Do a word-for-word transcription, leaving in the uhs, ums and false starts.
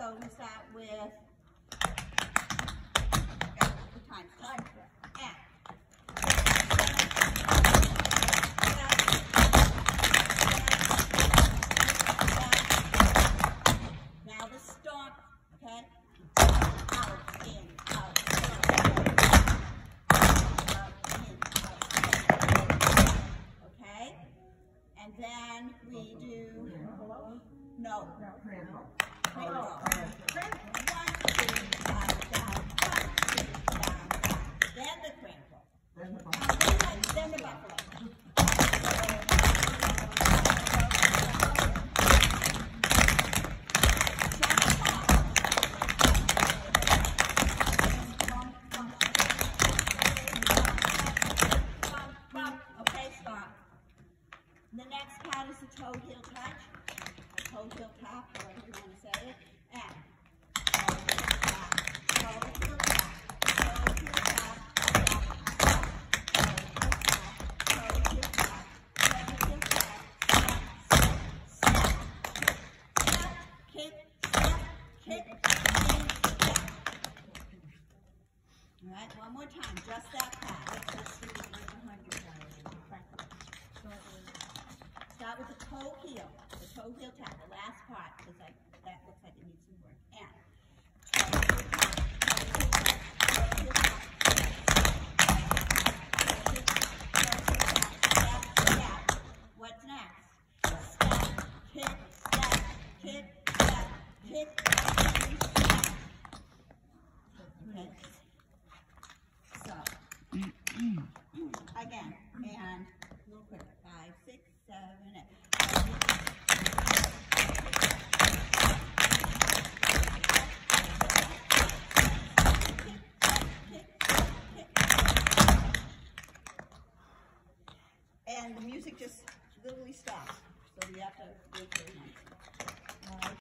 So we start with the time. Time. And. Now the stomp, okay? Out, in, out, out, in, out, okay? And then we do, no. Cradle. Cradle. One, two, down, down, one, two, down, down. Then the cradle. Then the buffalo. Then the buffalo. The next part is the toe heel touch, the toe heel tap, however you want to say it, and toe heel tap, toe heel tap, toe heel tap, toe heel tap, toe heel tap, step, step, kick, step, kick, and step. All right, one more time, just that part. Let's see if we can find your Start with the toe heel, the toe heel tap, the last part, because that looks like it needs some work. And toe heel tap, toe heel tap, toe heel tap, step, step. What's next? Step, kick, step, kick, step, kick, and step. Okay. So, again, and a little quicker. Five, six, seven, eight. And the music just literally stops, so we have to wait for a minute.